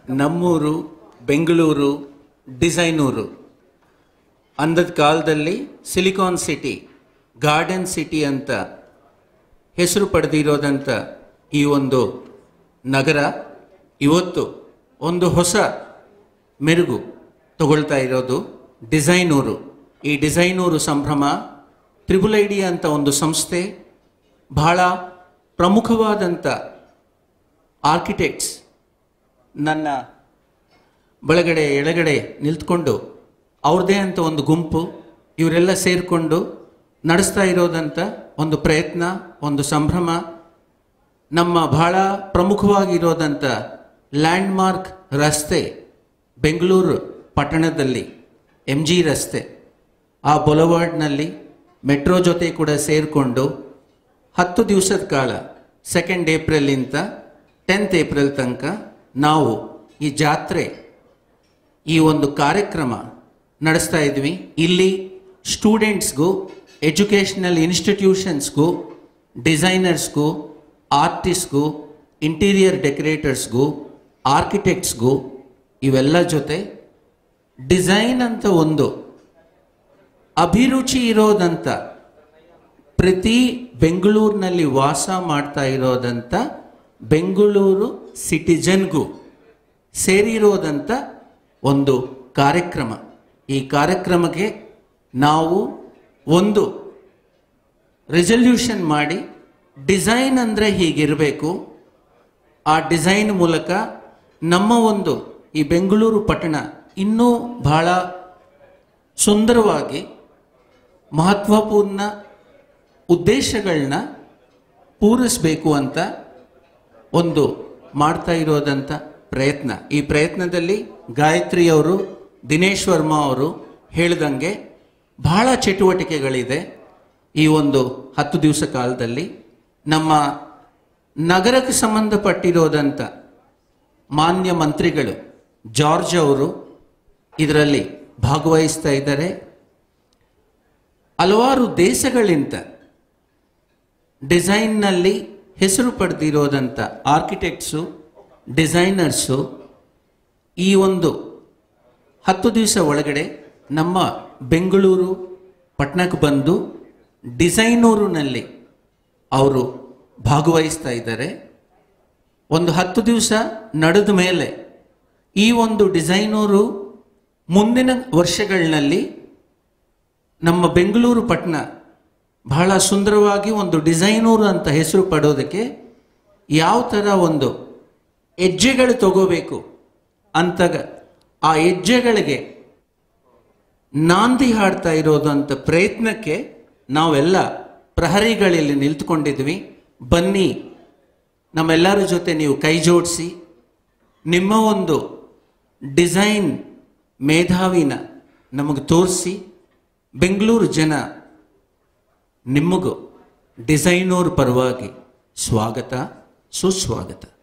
ನಮ್ಮೂರು ಬೆಂಗಳೂರು ಡಿಸೈನೂರು ಅಂದದ ಕಾಲದಲ್ಲಿ ಸಿಲಿಕಾನ್ ಸಿಟಿ ಗಾರ್ಡನ್ ಸಿಟಿ ಅಂತ ಹೆಸರು ಪಡೆದಿರೋದಂಥ ಈ ಒಂದು ನಗರ ಇವತ್ತು ಒಂದು ಹೊಸ ಮೆರುಗು ತಗೊಳ್ತಾ ಇರೋದು ಡಿಸೈನೂರು. ಈ ಡಿಸೈನೂರು ಸಂಭ್ರಮ IIID ಅಂತ ಒಂದು ಸಂಸ್ಥೆ ಬಹಳ ಪ್ರಮುಖವಾದಂಥ ಆರ್ಕಿಟೆಕ್ಟ್ಸ್ ನನ್ನ ಬಲಗಡೆ ಎಡಗಡೆ ನಿಂತ್ಕೊಂಡು ಅವ್ರದ್ದೇ ಅಂತ ಒಂದು ಗುಂಪು ಇವರೆಲ್ಲ ಸೇರಿಕೊಂಡು ನಡೆಸ್ತಾ ಇರೋದಂಥ ಒಂದು ಪ್ರಯತ್ನ, ಒಂದು ಸಂಭ್ರಮ. ನಮ್ಮ ಬಹಳ ಪ್ರಮುಖವಾಗಿರೋದಂಥ ಲ್ಯಾಂಡ್ಮಾರ್ಕ್ ರಸ್ತೆ ಬೆಂಗಳೂರು ಪಟ್ಟಣದಲ್ಲಿ MG ರಸ್ತೆ, ಆ ಬೊಲವಾರ್ಡ್ನಲ್ಲಿ ಮೆಟ್ರೋ ಜೊತೆ ಕೂಡ ಸೇರಿಕೊಂಡು 10 ದಿವಸದ ಕಾಲ 2 ಏಪ್ರಿಲಿಂದ 10th ಏಪ್ರಿಲ್ ತನಕ ನಾವು ಈ ಜಾತ್ರೆ ಈ ಒಂದು ಕಾರ್ಯಕ್ರಮ ನಡೆಸ್ತಾ ಇದ್ವಿ. ಇಲ್ಲಿ ಸ್ಟೂಡೆಂಟ್ಸ್ಗೂ, ಎಜುಕೇಷನಲ್ ಇನ್ಸ್ಟಿಟ್ಯೂಷನ್ಸ್ಗೂ, ಡಿಸೈನರ್ಸ್ಗೂ, ಆರ್ಟಿಸ್ಟ್ಗೂ, ಇಂಟೀರಿಯರ್ ಡೆಕೋರೇಟರ್ಸ್ಗೂ, ಆರ್ಕಿಟೆಕ್ಟ್ಸ್ಗೂ ಇವೆಲ್ಲ ಜೊತೆ ಡಿಸೈನ್ ಅಂತ ಒಂದು ಅಭಿರುಚಿ ಇರೋದಂಥ ಪ್ರತಿ ಬೆಂಗಳೂರಿನಲ್ಲಿ ವಾಸ ಮಾಡ್ತಾ ಇರೋದಂಥ ಬೆಂಗಳೂರು ಸಿಟಿಜನ್ಗೂ ಸೇರಿರೋದಂಥ ಒಂದು ಕಾರ್ಯಕ್ರಮ. ಈ ಕಾರ್ಯಕ್ರಮಕ್ಕೆ ನಾವು ಒಂದು ರೆಸಲ್ಯೂಷನ್ ಮಾಡಿ ಡಿಸೈನ್ ಅಂದರೆ ಹೀಗಿರಬೇಕು, ಆ ಡಿಸೈನ್ ಮೂಲಕ ನಮ್ಮ ಒಂದು ಈ ಬೆಂಗಳೂರು ಪಟ್ಟಣ ಇನ್ನೂ ಬಹಳ ಸುಂದರವಾಗಿ ಮಹತ್ವಪೂರ್ಣ ಉದ್ದೇಶಗಳನ್ನ ಪೂರೈಸಬೇಕು ಅಂತ ಒಂದು ಮಾಡ್ತಾ ಇರೋದಂಥ ಪ್ರಯತ್ನ. ಈ ಪ್ರಯತ್ನದಲ್ಲಿ ಗಾಯತ್ರಿಯವರು, ದಿನೇಶ್ ವರ್ಮಾ ಅವರು ಹೇಳ್ದಂಗೆ ಬಹಳ ಚಟುವಟಿಕೆಗಳಿದೆ. ಈ ಒಂದು 10 ದಿವಸ ಕಾಲದಲ್ಲಿ ನಮ್ಮ ನಗರಕ್ಕೆ ಸಂಬಂಧಪಟ್ಟಿರೋದಂಥ ಮಾನ್ಯ ಮಂತ್ರಿಗಳು ಜಾರ್ಜ್ ಅವರು ಇದರಲ್ಲಿ ಭಾಗವಹಿಸ್ತಾ ಇದ್ದಾರೆ. ಹಲವಾರು ದೇಶಗಳಿಂದ ಡಿಸೈನ್ನಲ್ಲಿ ಹೆಸರು ಪಡೆದಿರೋದಂಥ ಆರ್ಕಿಟೆಕ್ಟ್ಸು, ಡಿಸೈನರ್ಸು ಈ ಒಂದು 10 ದಿವಸ ಒಳಗಡೆ ನಮ್ಮ ಬೆಂಗಳೂರು ಪಟ್ಟಣಕ್ಕೆ ಬಂದು ಡಿಸೈನೂರಿನಲ್ಲಿ ಅವರು ಭಾಗವಹಿಸ್ತಾ ಇದ್ದಾರೆ. ಒಂದು 10 ದಿವಸ ನಡೆದ ಮೇಲೆ ಈ ಒಂದು ಡಿಸೈನೂರು ಮುಂದಿನ ವರ್ಷಗಳಲ್ಲಿ ನಮ್ಮ ಬೆಂಗಳೂರು ಪಟ್ಟಣ ಬಹಳ ಸುಂದರವಾಗಿ ಒಂದು ಡಿಸೈನೂರು ಅಂತ ಹೆಸರು ಪಡೋದಕ್ಕೆ ಯಾವ ಥರ ಒಂದು ಹೆಜ್ಜೆಗಳು ತಗೋಬೇಕು ಅಂತ ಆ ಹೆಜ್ಜೆಗಳಿಗೆ ನಾಂದಿ ಹಾಡ್ತಾ ಇರೋದಂಥ ಪ್ರಯತ್ನಕ್ಕೆ ನಾವೆಲ್ಲ ಪ್ರಹರಿಗಳಲ್ಲಿ ನಿಂತ್ಕೊಂಡಿದ್ವಿ. ಬನ್ನಿ, ನಮ್ಮೆಲ್ಲರ ಜೊತೆ ನೀವು ಕೈ ಜೋಡಿಸಿ ನಿಮ್ಮ ಒಂದು ಡಿಸೈನ್ ಮೇಧಾವಿನ ನಮಗೆ ತೋರಿಸಿ. ಬೆಂಗಳೂರು ಜನ ನಿಮಗೂ ಡಿಸೈನೂರ್ ಪರವಾಗಿ ಸ್ವಾಗತ, ಸುಸ್ವಾಗತ.